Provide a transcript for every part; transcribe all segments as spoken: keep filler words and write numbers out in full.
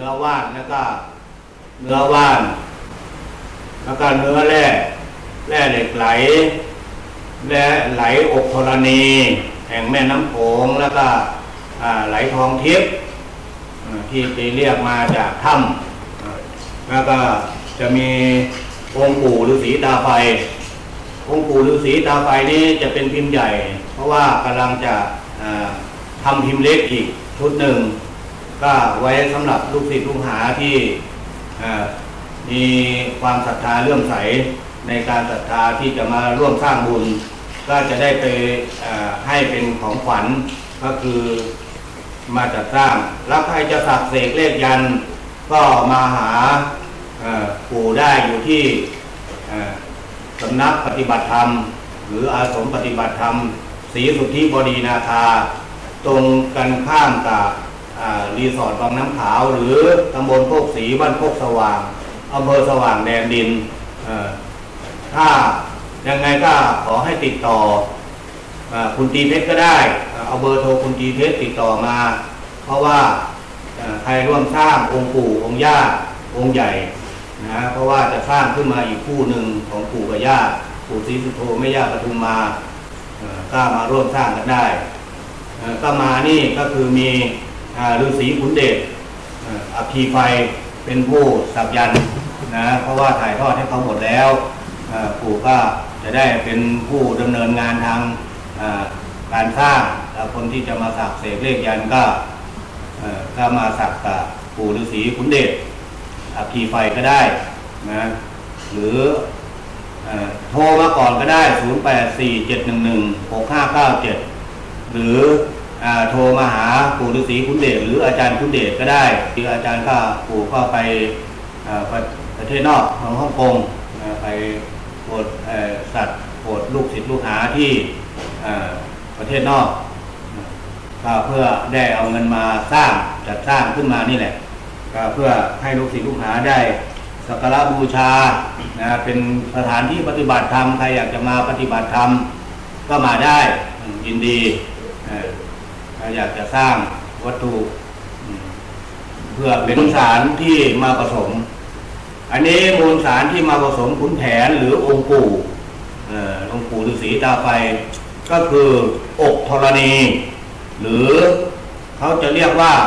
นื้อว่านแล้วก็เนื้อว่านแล้วก็เนื้อแร่แร่เหล็กไหลและไหลอกธรณีแห่งแม่น้ำโขงแล้วก็ไหลทองทิพย์ที่ไปเรียกมาจากถ้ำแล้วก็จะมีองค์ปู่ฤาษีตาไฟองค์ปู่ฤาษีตาไฟนี้จะเป็นพิมพ์ใหญ่เพราะว่ากำลังจะทำพิมพ์เล็กอีกชุดหนึ่งก็ไว้สำหรับลูกศิษย์ลูกหาที่มีความศรัทธาเลื่อมใสในการศรัทธาที่จะมาร่วมสร้างบุญก็จะได้ไปให้เป็นของขวัญก็คือมาจัดสร้างแล้วใครจะสักเสกเลขยันก็มาหาปู่ได้อยู่ที่สำนักปฏิบัติธรรมหรืออาสมปฏิบัติธรรมศรีสุทธิบดีนาคาตรงกันข้ามกับรีสอร์ทบางน้ำขาวหรือตำบลโคกศรีบ้านโคกสว่างอำเภอสว่างแดนดินถ้ายังไงก็ขอให้ติดต่อคุณตีเพชรก็ได้เอาเบอร์โทรคุณตีเพชรติดต่อมาเพราะว่าใครร่วมสร้างองค์ปู่องค์ย่าองค์ใหญ่นะเพราะว่าจะสร้างขึ้นมาอีกคู่หนึ่งของปู่กับย่าปู่ศรีสุโธแม่ย่าปทุมมาก็มาร่วมสร้างกันได้ก็มานี่ก็คือมีฤาษีขุนเดชอัคคีไฟเป็นผู้สักยันต์นะเพราะว่าถ่ายทอดให้เขาหมดแล้วปู่ก็จะได้เป็นผู้ดำเนินงานทางการสร้างแล้วคนที่จะมาสักเสกเลขยันต์ก็ก็มาสักกับปู่ฤาษีขุนเดชอัคคีไฟก็ได้นะหรือโทรมาก่อนก็ได้ศูนย์ แปด สี่ เจ็ด หนึ่ง หนึ่ง หก ห้า เก้า เจ็ดหรือโทรมาหาปู่ฤาษีขุนเดชหรืออาจารย์ขุนเดชก็ได้ที่อาจารย์ก็ปู่ก็ไปประเทศนอกของฮ่องกงไปโปรดสัตว์โปรดลูกศิษย์ลูกหาที่ประเทศนอกก็เพื่อได้เอาเงินมาสร้างจัดสร้างขึ้นมานี่แหละก็เพื่อให้ลูกศิษย์ลูกหาได้สักการะบูชานะเป็นสถานที่ปฏิบัติธรรมใครอยากจะมาปฏิบัติธรรมก็มาได้ยินดีอยากจะสร้างวัตถุเพื่อเป็นสารที่มาผสมอันนี้มูลสารที่มาผสมขุนแผนหรือองค์ปู่องค์ปู่ฤาษีตาไฟก็คืออกธรณีหรือเขาจะเรียกว่า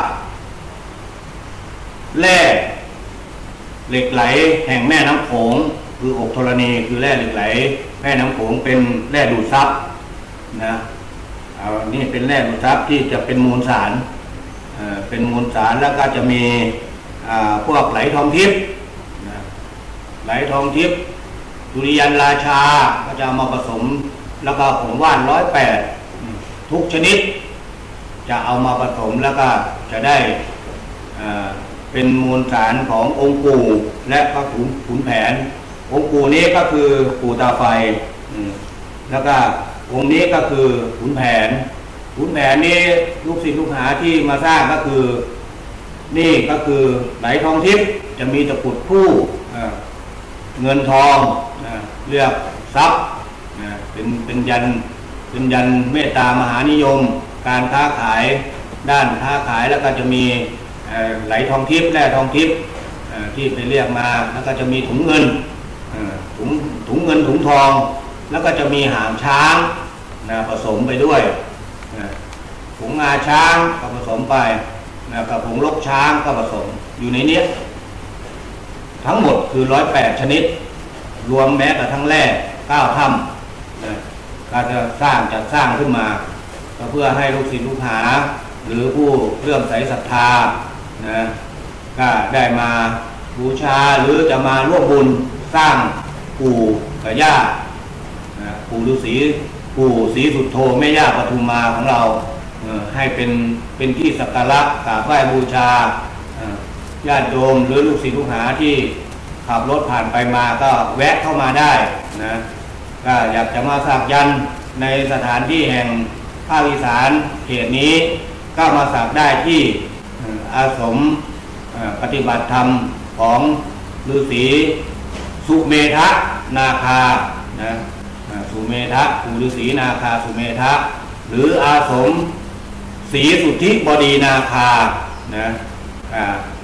แร่เหล็กไหลแห่งแม่น้ำโขงคืออกธรณีคือแร่เหล็กไหลแม่น้ำโขงเป็นแร่ดูดซับนะเอานี่เป็นแร่ดูดซับที่จะเป็นมูลสารเป็นมูลสารแล้วก็จะมีพวกไหลทองทิพย์ไหลทองทิพย์ดุริยันราชาก็จะมาผสมแล้วก็ผงว่านร้อยแปดทุกชนิดจะเอามาผสมแล้วก็จะได้เป็นมูลสารขององค์ปู่และพระขุนแผนองค์ปู่นี้ก็คือปู่ตาไฟแล้วก็องค์นี้ก็คือขุนแผนขุนแผนนี้ลูกศิษย์ลูกหาที่มาสร้างก็คือนี่ก็คือไหลทองทิพย์จะมีตะกรุดคู่เงินทองเรียกทรัพย์เป็นเป็นยันเป็นยันเมตตามหานิยมการค้าขายด้านค้าขายแล้วก็จะมีไหลทองทิพย์แร่ทองทิพย์ที่ไปเรียกมาแล้วก็จะมีถุงเงินถุงถุงเงินถุงทองแล้วก็จะมีหางช้างนะผสมไปด้วยผงงาช้างก็ผสมไปนะกับผงลกช้างก็ผสมอยู่ในนี้ทั้งหมดคือร้อยแปดชนิดรวมแม้แต่ทั้งแร่เก้าถ้ำนะก็จะสร้างจัดสร้างขึ้นมาก็เพื่อให้ลูกศิษย์ลูกหาหรือผู้เลื่อมใสศรัทธานะก็ได้มาบูชาหรือจะมาร่วมบุญสร้างปู่กับย่านะปู่ฤาษีปู่ศรีสุโธแม่ย่าปทุมมาของเราให้เป็นเป็นที่สักการะกราบไหว้บูชาญาติโยมหรือลูกศิษย์ลูกหาที่ขับรถผ่านไปมาก็แวะเข้ามาได้นะก็อยากจะมาสักยันต์ในสถานที่แห่งภาคอีสานเขตนี้ก็มาสักได้ที่อาสมปฏิบัติธรรมของฤาษีสุเมธะนาคานะสุเมธะปู่ฤาษีนาคาสุเมธะหรืออาสมศรีสุทธิบดีนาคานะ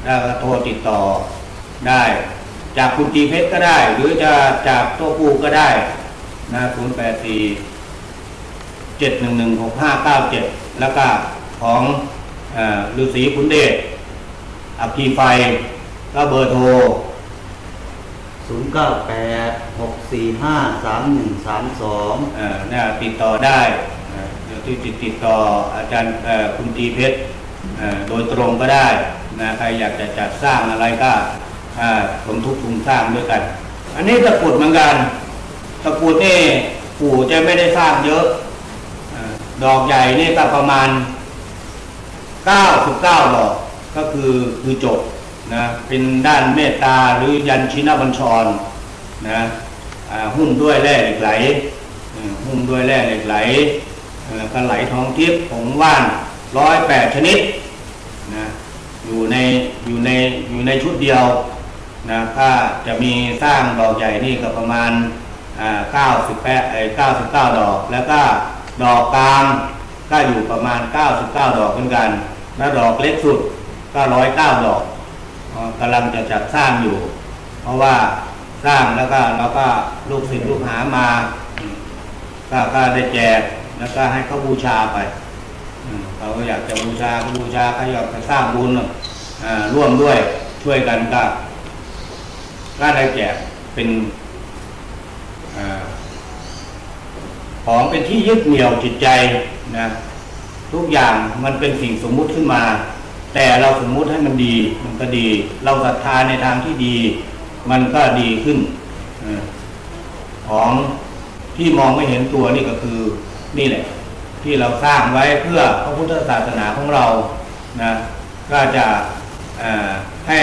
แล้วก็โทรติดต่อได้จากคุณตีเพชรก็ได้หรือจะจากตัวปูก็ได้นะศูนย์แปดสี่เจ็ดหนึ่งหนึ่งหกห้าเก้าเจ็ดแล้วก็ของฤาษีขุนเดชอัคคีไฟก็เบอร์โทรศูนย์ เก้า แปด หก สี่ ห้า สาม หนึ่ง สาม สองอ่าเนี่ยติดต่อได้เดี๋ยวที่ติดต่ออาจารย์คุณตีเพชรโดยตรงก็ได้นะใครอยากจะจัดสร้างอะไรก็สมทบทุนสร้างด้วยกันอันนี้ตะกรุดเหมือนกันตะกรุดนี่ปู่จะไม่ได้สร้างเยอะดอกใหญ่นี่ก็ประมาณเก้าสิบเก้าดอกก็คือคือจบนะเป็นด้านเมตตาหรือยันชินบัญชรนะหุ้มด้วยแร่เหล็กไหลหุ้มด้วยแร่เหล็กไหลก็ไหลทองทิพย์ผงว่านร้อยแปดชนิดนะอยู่ในอยู่ในอยู่ในชุดเดียวนะถ้าจะมีสร้างดอกใหญ่นี่ก็ประมาณเก้าสิบแปดเก้าสิบเก้าดอกแล้วก็ดอกกลางก็อยู่ประมาณเก้าสิบเก้าดอกเหมือนกันและดอกเล็กสุดก็ร้อยเก้าดอกกำลังจะจัดสร้างอยู่เพราะว่าสร้างแล้วก็เราก็ลูกศิษย์ลูกหามาก็ก็ได้แจกแล้วก็ให้เขาบูชาไปเขาอยากจะบูชาเขาบูชาเขาอยากจะสร้างบุญร่วมด้วยช่วยกันก็ก็ได้แจกเป็นของเป็นที่ยึดเหนี่ยวจิตใจนะทุกอย่างมันเป็นสิ่งสมมุติขึ้นมาแต่เราสมมุติให้มันดีมันก็ดีเราศรัทธาในทางที่ดีมันก็ดีขึ้นของที่มองไม่เห็นตัวนี่ก็คือนี่แหละที่เราสร้างไว้เพื่อพระพุทธศาสนาของเรานะก็จะให้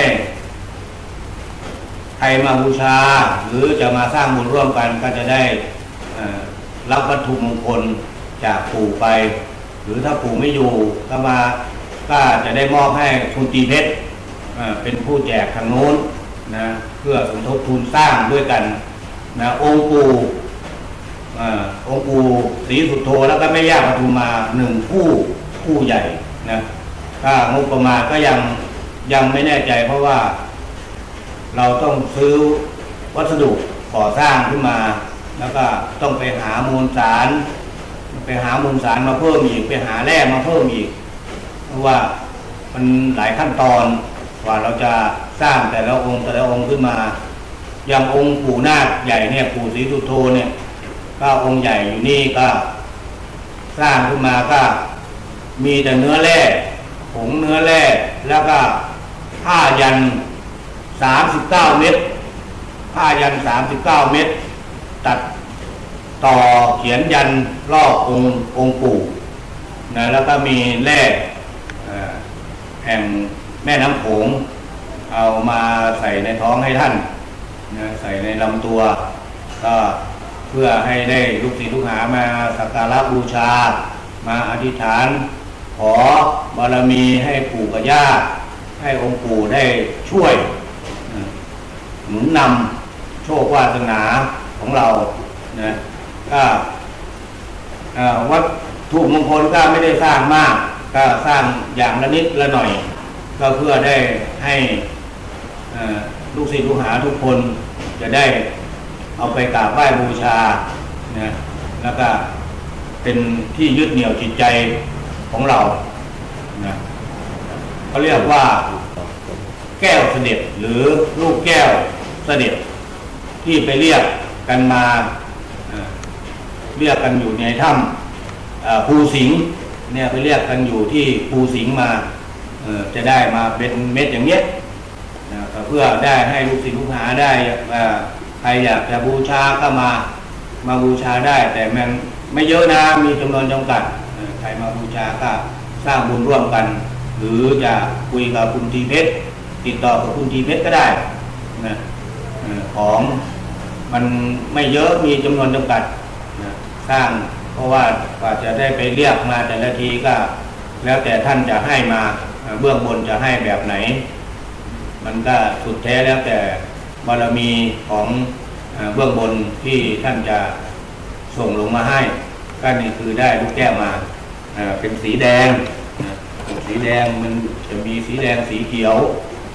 ใครมาบูชาหรือจะมาสร้างบุญร่วมกันก็จะได้รับวัตถุมงคลจากปู่ไปหรือถ้าปู่ไม่อยู่ก็มาก็จะได้มอบให้คุณตีเพชรเป็นผู้แจกทางโน้นนะเพื่อสมทบทุนสร้างด้วยกันนะองค์ปู่องค์ปู่ศรีสุโธแล้วก็แม่ย่าปทุมมาหนึ่งผู้ผู้ใหญ่นะถ้างบประมาณก็ยังยังไม่แน่ใจเพราะว่าเราต้องซื้อวัสดุก่อสร้างขึ้นมาแล้วก็ต้องไปหามูลสารไปหามูลสารมาเพิ่มอีกไปหาแร่มาเพิ่มอีกเพราะว่ามันหลายขั้นตอนกว่าเราจะสร้างแต่ละองค์แต่ละองค์ขึ้นมาอย่างองค์ปู่นาคใหญ่เนี่ยปู่ศรีสุโธเนี่ยก็องค์ใหญ่อยู่นี่ก็สร้างขึ้นมาก็มีแต่เนื้อแร่ผงเนื้อแร่แล้วก็ผ้ายันสามสิบเก้าเม็ดผ้ายันสามสิบเก้าเม็ดตัดต่อเขียนยันรอบองค์องค์ปู่นะแล้วก็มีแร่แห่งแม่น้ำโขงเอามาใส่ในท้องให้ท่านนะใส่ในลำตัวก็เพื่อให้ได้ลูกศิษย์ลูกหามาสักการะบูชามาอธิษฐานขอบารมีให้ปู่กับย่าให้องค์ปู่ได้ช่วยหนุนนำโชควาสนาของเรานะก็วัดถูกมงคลก็ไม่ได้สร้างมากก็สร้างอย่างละนิดละหน่อยก็เพื่อได้ให้ลูกศิษย์ลูกหาทุกคนจะได้เอาไปกราบไหว้บูชานะแล้วก็เป็นที่ยึดเหนี่ยวจิตใจของเรานะเขาเรียกว่าแก้วเสด็จหรือลูกแก้วเสด็จที่ไปเรียกกันมาเรียกกันอยู่ในถ้ำภูสิงห์เนี่ยไปเรียกกันอยู่ที่ภูสิงห์มาจะได้มาเป็นเม็ดอย่างเงี้ยเพื่อได้ให้ลูกศิษย์ลูกหาได้ใครอยากจะบูชาก็มามาบูชาได้แต่มันไม่เยอะนะมีจำนวนจำกัดใครมาบูชาก็สร้างบุญร่วมกันหรือจะคุยกับคุณทีเพชรติดต่อกับคุณทีเพชรก็ได้นะของมันไม่เยอะมีจำนวนจำกัดนะสร้างเพราะว่ากว่าจะได้ไปเรียกมาแต่ละทีก็แล้วแต่ท่านจะให้มาเบื้องบนจะให้แบบไหนมันก็สุดแท้แล้วแต่บารมีของเบื้องบนที่ท่านจะส่งลงมาให้ก็นี่คือได้ลูกแก้วมาเป็นสีแดงสีแดงมันจะมีสีแดงสีเขียว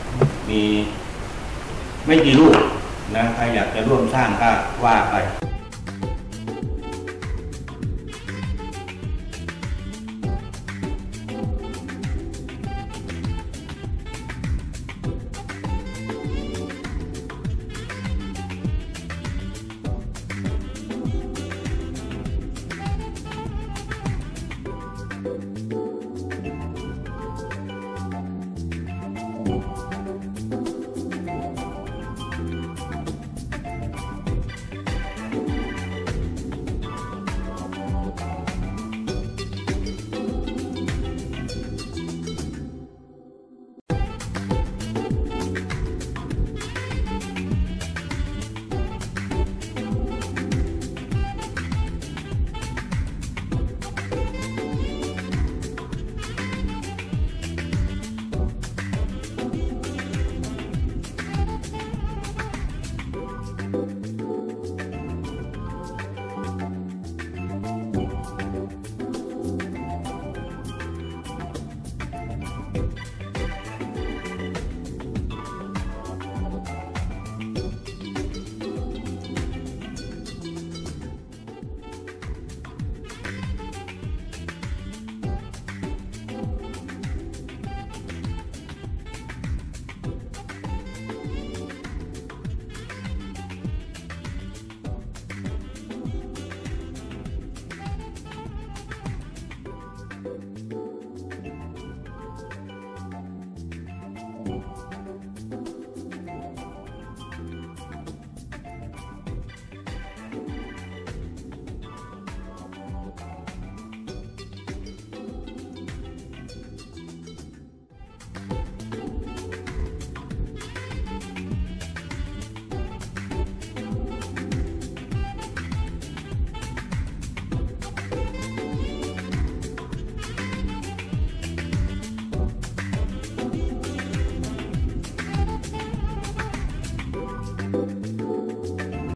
มีไม่กี่ลูกนะใครอยากจะร่วมสร้างก็ว่าไป